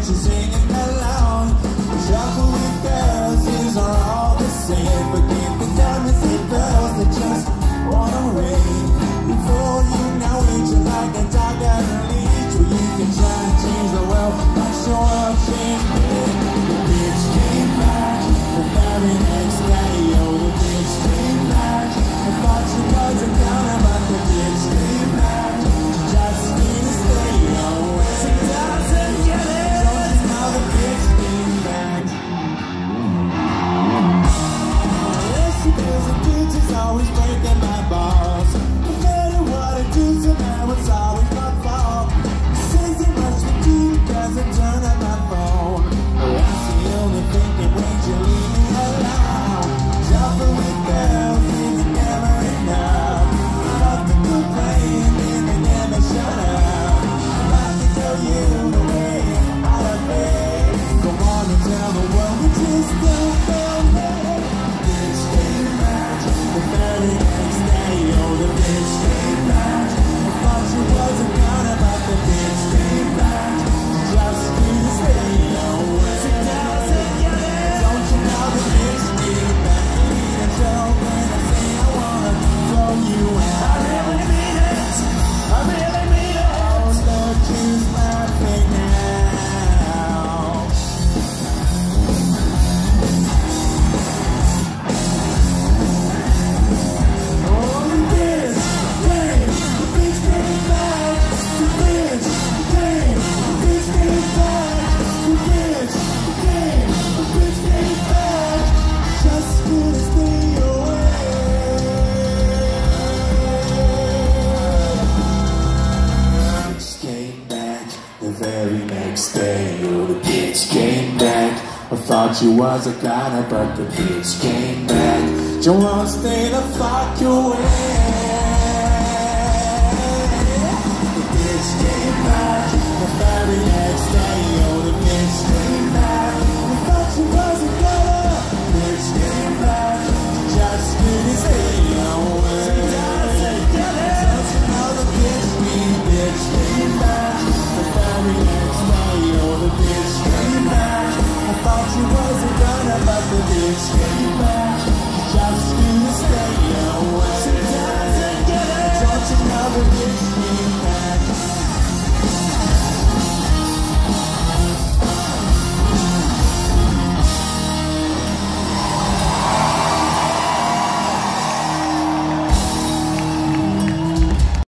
she's singing along. Shuffle with girls is all the same. Forget the diamonds and pearls that just wanna rain. Before you know it, you're like a dog at a leash. Well, you can try to change the world, but your world changed me. The bitch came back the very next day. Oh, the bitch came back. I thought she was a counter, but the bitch came back. Just need to stay away. She doesn't get it. Don't you know the bitch came back? Yes, she feels the bitch is always breaking my balls. No matter what I do to her, it's always my fault. Says it much for you, doesn't turn up my phone. I'm still only thinking, wait, you leave me alone. Jumping with girls, is it never enough? I love to complain, and they never shut up. I like to tell you the way out of bed. Go on and tell the world we just don't feel me. Bitch came back the very next day. Oh, the bitch came back. I thought she was a counter, but the bitch came back. Just need to stay away. She doesn't get it. Don't you know the bitch came back? You need a joke when I say I wanna throw you out. I really mean it. I really mean it. Oh, look who's laughing now. Oh, the bitch came. The bitch came back. The bitch came. The bitch came back. The bitch came. The bitch came back. Just couldn't stay away. Bitch came back the very next day. Oh, the bitch came back. I thought you was a goner, but the bitch came back. Don't wanna stay the fuck away. The bitch came back the very next day. Oh, the bitch came back. I thought you was a goner. Bitch came back. Just couldn't stay away. She doesn't get it. Don't you know the bitch came back the very next day. Oh, the bitch came back. I thought you was a gunner, but the bitch came